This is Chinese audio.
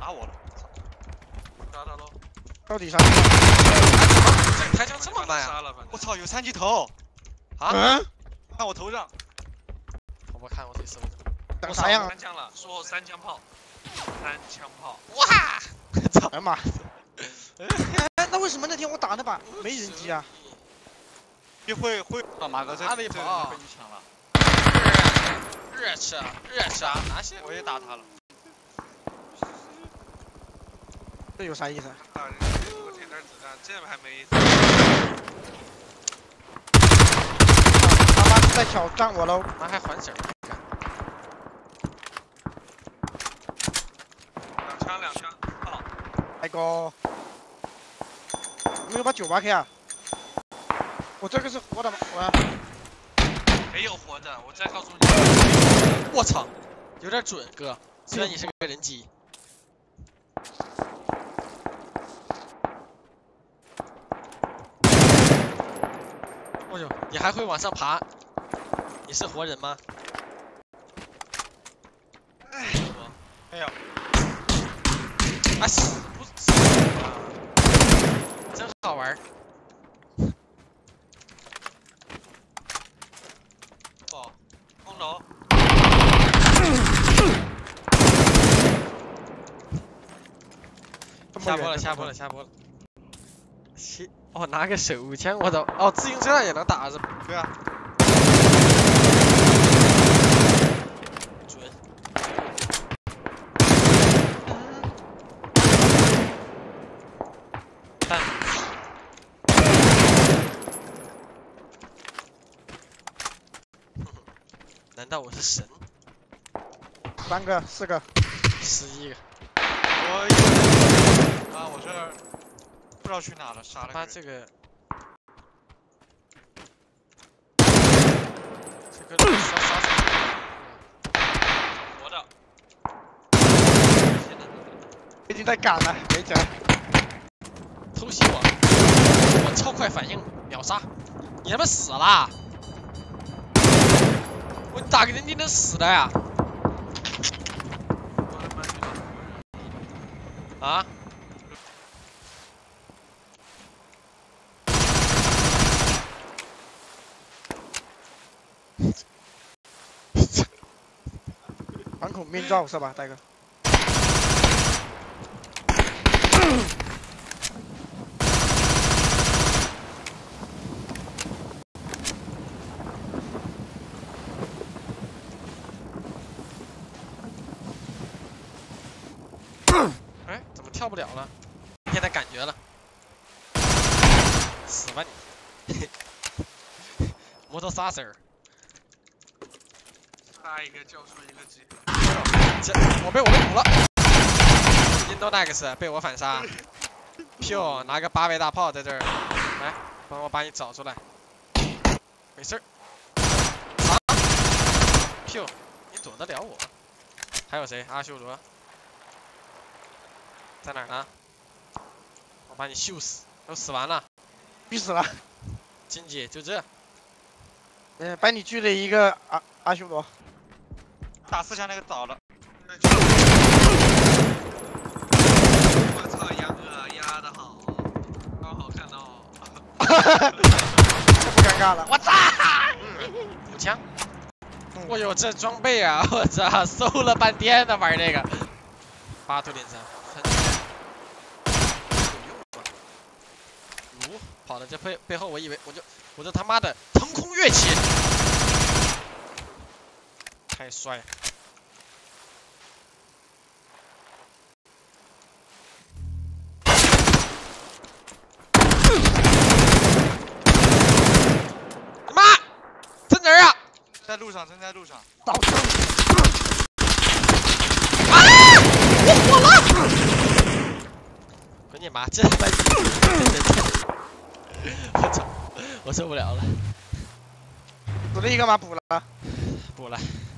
打我了， 打他喽！ 到底啥？ 这个开枪这么慢呀！ 我操，有3级头！ 啊？ 看我头上。 我不看我自己手指。 长啥样啊 ？3枪了，术后3枪炮，3枪炮。 哇！操！ 哎呀妈！哎，那为什么那天我打那把没人机啊？ 会啊，马哥这哪里跑？ 被你抢了。 热吃啊！哪些？ 我也打他了。 这有啥意思？ 打人给我添点子弹，这还没。 他妈是在挑战我喽！ 那还还手？ 2枪，炮。 大哥，没有把98K 啊？我这个是活的吗？我。 没有活的，我再告诉你。 我操，有点准哥，虽然你是个人机。哦呦，你还会往上爬？你是活人吗？ 没有。 啊，不是，真好玩。 哦，空楼。 下播了。哦，拿个手枪，我操！哦，自行车也能打是吧？ 对啊。 准。弹。难道我是神 3个、4个、 11个。 我一个啊，我这儿不知道去哪了，杀了。 他这个杀活的。 已经在赶了，没辙。 偷袭我超快反应，秒杀！你他妈死啦！我打个人你能死的呀？啊？ 反恐面罩是吧，大哥？ 哎，怎么跳不了了？现在感觉了，死吧你！摩托萨 Sir， 杀一个就出一个机。 我被捅了。Indonex 被我反杀。Q 拿个8位大炮在这儿，来，帮我把你找出来。没事儿。啊 ！Q， 你躲得了我？还有谁？阿修罗。在哪儿呢？我把你秀死，都死完了， 必死了。 金姐就这。 把你狙了一个阿修罗。 打4枪那个倒了。 我操，杨哥压得好，刚好看到。 不尴尬了，我操 5枪。我有这装备啊！我操，搜了半天的玩这个。8图点3。跑到这背后，我以为我就他妈的腾空跃起，太帅了！妈，在哪儿啊？ 在路上，正在路上。 倒车！ 啊！我火了！滚你妈！这他妈！我操！我受不了了。 补了一个吗？补了。 补了。